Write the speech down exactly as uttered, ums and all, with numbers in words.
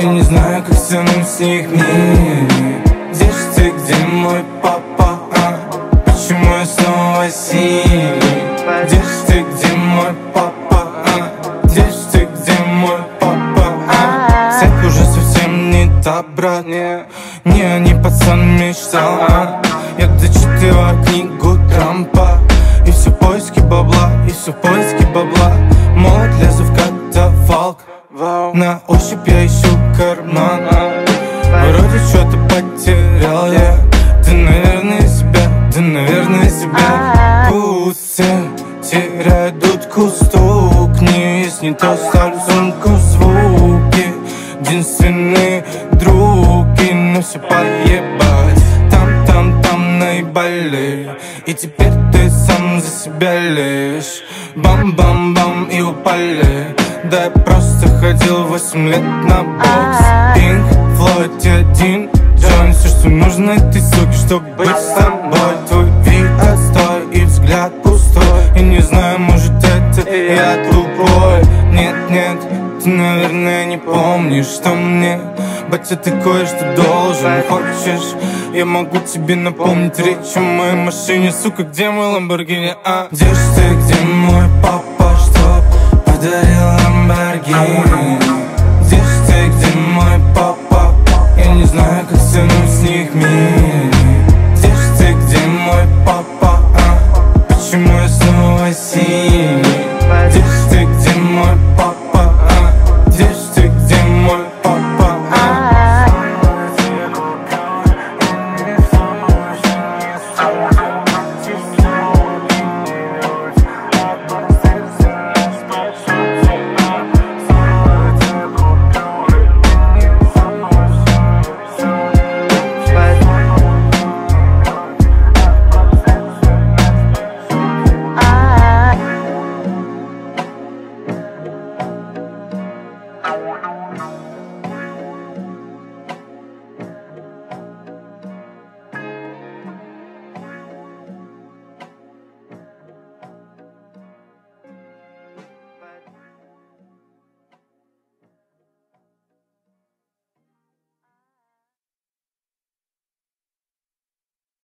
не знаю, как самым с них мне. Где ж ты, где мой папа, а? Почему я снова синий? Где ж ты, где мой папа, а? Где ж ты, где мой папа, а? Цепь уже совсем не та, брат. Не, не пацан мечтал, а? Я дочитываю книгу Трампа. И все поиски бабла, и все поиски бабла. Молот лезу в катафалк. На ощупь я ищу карман. Вроде что-то потерял я. Ты, наверное, себя, ты, наверное, себя. Пусть все теряют дудку, стукни. Если не то, ставлю сумку в звуки. Единственные други, но все поебать. Там, там, там наебали. И теперь ты сам за себя лишь. Бам-бам-бам и упали. Да я просто ходил восемь лет на бокс. Пинк, Флойд и один Джон. Все, что нужно этой суке, чтобы быть с тобой. Твой вид отстой и взгляд пустой. Я не знаю, может это я тупой. Нет, нет, ты, наверное, не помнишь, что мне, батя, ты кое-что должен. Хочешь, я могу тебе напомнить речь о моей машине. Сука, где мой Ламборгини, а? Где ж ты, где мой папа, что подарил Ламборгини?